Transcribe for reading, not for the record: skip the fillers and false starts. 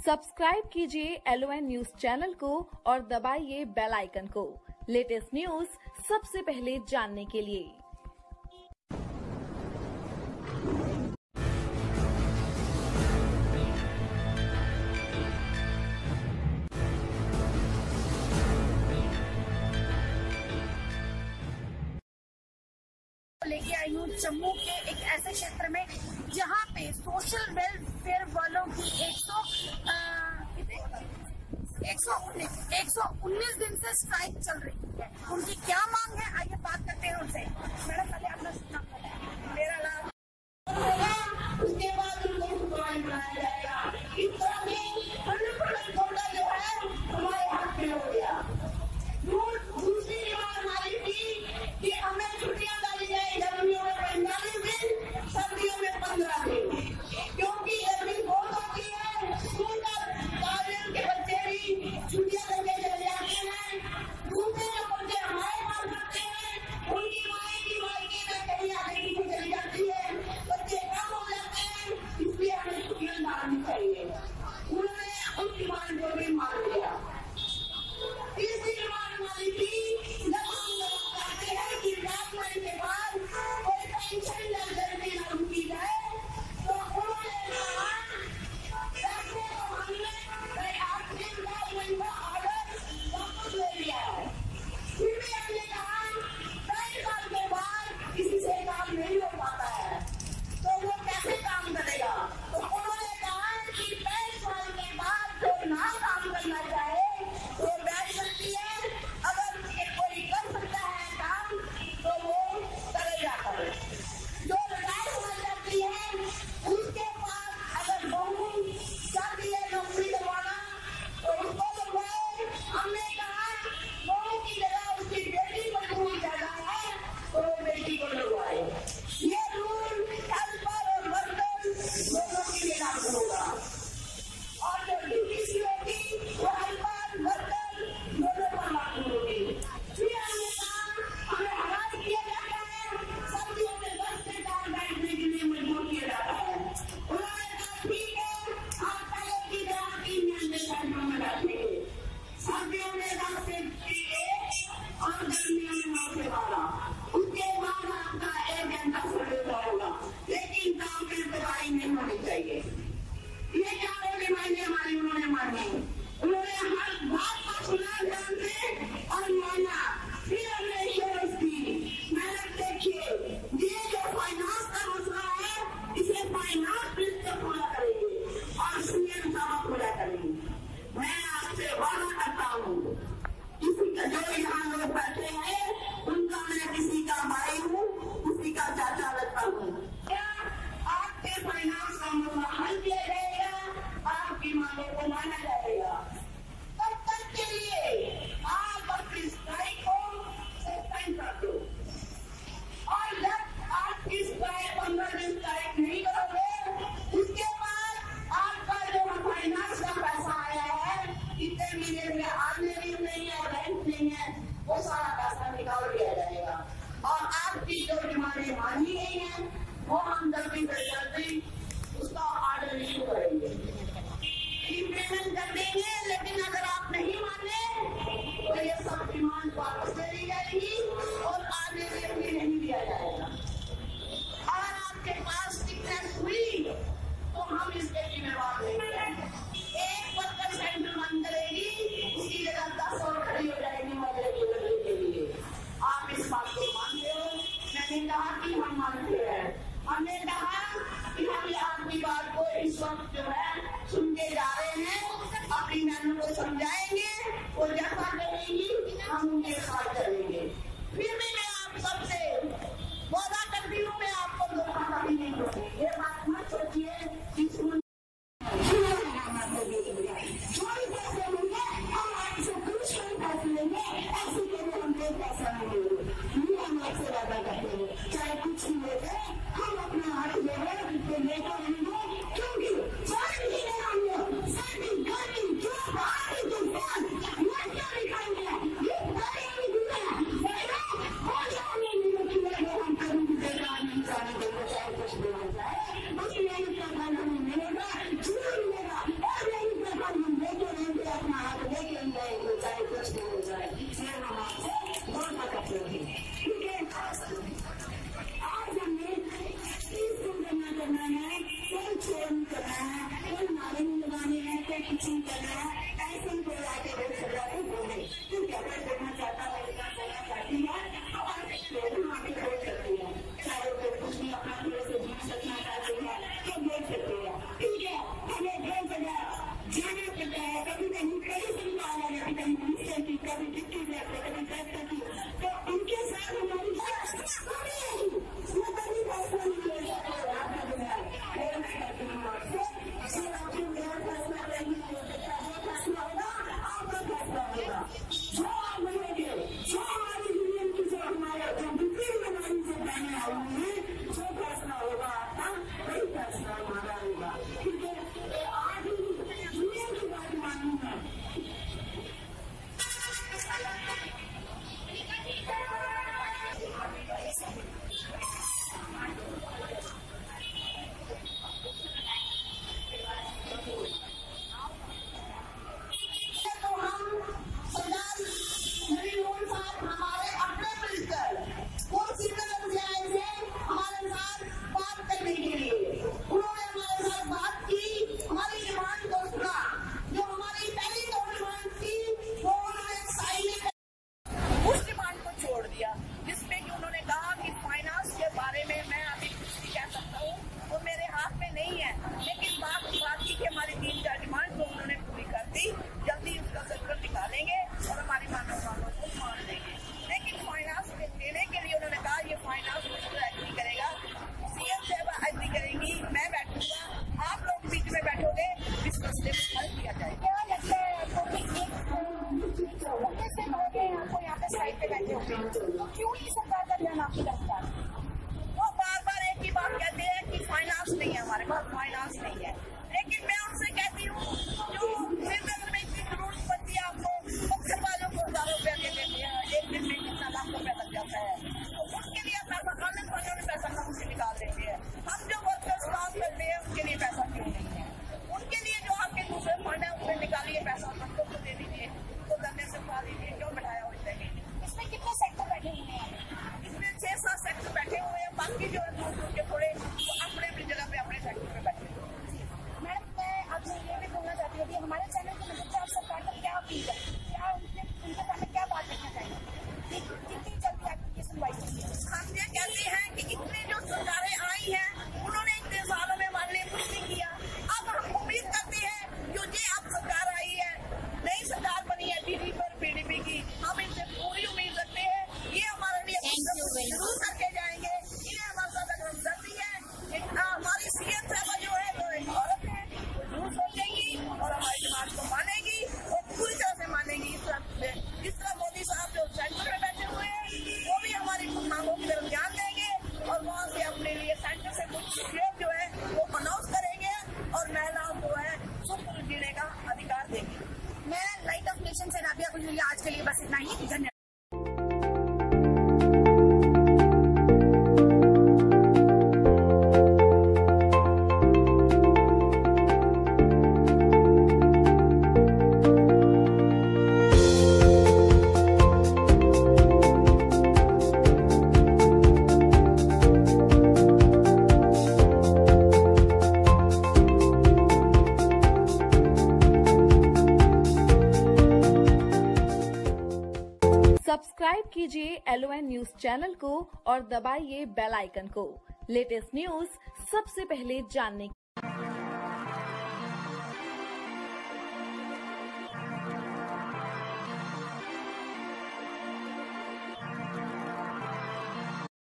Subscribe कीजिए LON news channel को और दबाइए बेल आइकन को लेटेस्ट न्यूज सबसे पहले जानने के लिए। लेके आई हूँ जम्मू के एक ऐसे क्षेत्र में जहाँ पे सोशल वेलफेयर वालों की 119 दिन से स्ट्राइक चल रही है। उनकी क्या मांग है, आइए बात करते हैं उनसे। मैडम पहले अपना नाम बताएं। मेरा नाम उसके बाद उनको सुपरवाइज बनाया जाएगा। इस तरह से कोटा जो है हमारे हाथ में हो गया। दूसरी डिमांड हमारी थी कि हमें छुट्टियां डाली जाए, गर्मियों में 45 दिन, सर्दियों में 15 दिन, क्योंकि गर्मी बहुत होती है। स्कूल कॉलेज के बच्चे भी छुट्टियां करके चले जाते हैं। दूसरे जो बच्चे हमारे पास रहते हैं उनकी माएँ की मायके में कहीं आगे की चली जाती है, बच्चे कम हो जाते हैं, इसलिए हमें छुट्टियां डालनी चाहिए। उन्होंने उस डिमांड को भी मान लिया। तीसरी डिमांड हमारी थी, जब हम लोग चाहते हैं कि राजमार्ग के बाद कोई पेंशन या गर्मी लागू की जाए, तो उन्होंने कहा पैसे तो हमने 8 दिन का उनका ऑर्डर वापस ले लिया है। फिर भी हमने कहा 2.5 साल के बाद किसी से काम नहीं हो पाता है, तो वो कैसे काम करेगा। तो उन्होंने कहा कि 2.5 साल के बाद जो ना काम करना चाहे वो बैठ सकती है, अगर कोई कर सकता है काम तो वो करेगा। जो रिटायर हो जाती है उसके पास अगर बहू चाहती है नौकरी करवाना तो उसको लगवाए। हमने कहा बहू की जगह उसकी बेटी मजबूर ज्यादा है तो वो बेटी को लगवाए। ये रूल हेल्पर और वर्कर दोनों के लिए लागू होगा, और जो ड्यूटी होगी वो हेल्पर वर्कर दोनों पर लागू होगी। फिर हमने कहा हमें हरास किया जाता है, सर्दियों में 10 से 4 बैठने के लिए मजबूर किया जाता है। उन्होंने कहा ठीक है, आप पहले की तरह 3 घंटे सर्दियों में बैठेंगे, सर्दियों में 10 से 1 और गर्मियों में 9 से 12। उसके बाद आपका 1 घंटा सर्दी होगा, लेकिन काम में दवाई नहीं होनी चाहिए। ये चारों डिमांडें हमारी उन्होंने मानी। उन्होंने हर बात को सुना ध्यान से और माना। फिर हमने इंश्योरेंस की। मैंने देखिए ये जो फाइनेंस का मसला है इसे फाइनेंस मिनिस्टर पूरा करेंगे और सीएम साहब पूरा करेंगे। मैं आपसे वादा करता हूँ, किसी का जो यहाँ लोग बैठे हैं उनका मैं किसी का भाई हूँ, किसी का चाचा लगता हूँ। क्या आपके फाइनेंस का मसला हल किया जाएगा, आपकी मांगों को माना जाएगा। तब तक के लिए आप अपनी स्ट्राइक को सस्पेंड कर दो, और जब आपकी स्ट्राइक 15 दिन स्ट्राइक नहीं करोगे उसके बाद आपका जो फाइनेंस का पैसा आया है, इतने महीने में आमदनी नहीं है, रेंट नहीं है, वो सारा पैसा निकाल दिया जाएगा। और आपकी जो डिमांडें मानी गई है वो हम जल्दी से जल्दी उसका ऑर्डर इशू करेंगे, इम्प्लीमेंट कर देंगे। लेकिन अगर आप नहीं माने तो ये सब डिमांड वापस ले ली जाएगी और आगे भी नहीं दिया जाएगा। अगर आपके पास सिकनेस हुई तो हम इसके जिम्मेवार लेंगे। 1% बंद करेगी, उसकी जगह 10 और खड़ी हो जाएगी मजदूरी के लिए। आप इस बात को मानते हो? मैंने कहा कि हम जाना पड़ता है, कभी कहीं कई संतान है, कभी मिनिस्टर की, कभी डिप्टी कलेक्टर, कभी कलेक्टर की, तो उनके साथ हमारी क्यों नहीं सरकार का ध्यान आपकी रखता है? वो बार बार एक ही बात कहते हैं कि फाइनेंस नहीं है, हमारे पास फाइनेंस नहीं है। लेकिन मैं उनसे कहती हूँ जो श्रीनगर में इतनी जरूरत पड़ती है आपको, पत्थर वालों को 1000 रुपया दे देते हैं, एक दिन में कितना लाख रुपया लग जाता है, तो उनके लिए पैसा आने वालों ने पैसा कम से निकाल देते हैं। हम जो वर्कर्स काम करते हैं उनके लिए पैसा क्यों नहीं है? उनके लिए जो आपके दूसरे फंड है उसमें निकालिए पैसा, बच्चों को दे दीजिए, तो धरने से उठा दीजिए, क्यों बैठाया हुआ है? इसमें कितने सेक्टर बैठे हुए हैं? इसमें 6-7 सेक्टर बैठे हुए हैं, बाकी जो है दूर दूर के थोड़े अपने अपनी जगह पे अपने सेक्टर पे बैठे हुए हैं। मैडम मैं आपसे ये भी बोलना चाहती हूँ कि हमारे चैनल की मदद से आप सरकार को क्या अपील करें, क्या उनके सामने क्या बात रखना चाहिए, कितनी जल्दी आपकी सुनवाई चाहिए? हम ये कहते हैं कि इतनी जो सरकारें आई हैं उन्होंने इतने सालों में हमारे लिए कुछ नहीं किया। अब हम उम्मीद करते हैं जो ये अब सरकार आई है, नई सरकार बनी है पीडीपी की, हम इनसे पूरी उम्मीद रखते हैं ये हमारे लिए जरूर करके जाएंगे। ये हमारे साथ अगर हमदर्दी है, हमारी सीएम साहबा जो है वो एक औरत है, वो जरूर सोचेगी और हमारी डिमांड को मानेगी और पूरी तरह से मानेगी। जिस तरह मोदी साहब जो सेंटर में बैठे हुए हैं वो भी हमारी मांगों की तरफ ध्यान देंगे और वहाँ से अपने लिए सेंटर से कुछ स्कीम जो है वो अनाउंस करेंगे और महिलाओं को है सुख जीने का अधिकार देंगे। मैं लाइट ऑफ नेशन से राबिया खजुरिया, आज के लिए बस इतना ही, धन्यवाद। सब्सक्राइब कीजिए LON न्यूज चैनल को और दबाइए बेल आइकन को लेटेस्ट न्यूज सबसे पहले जानने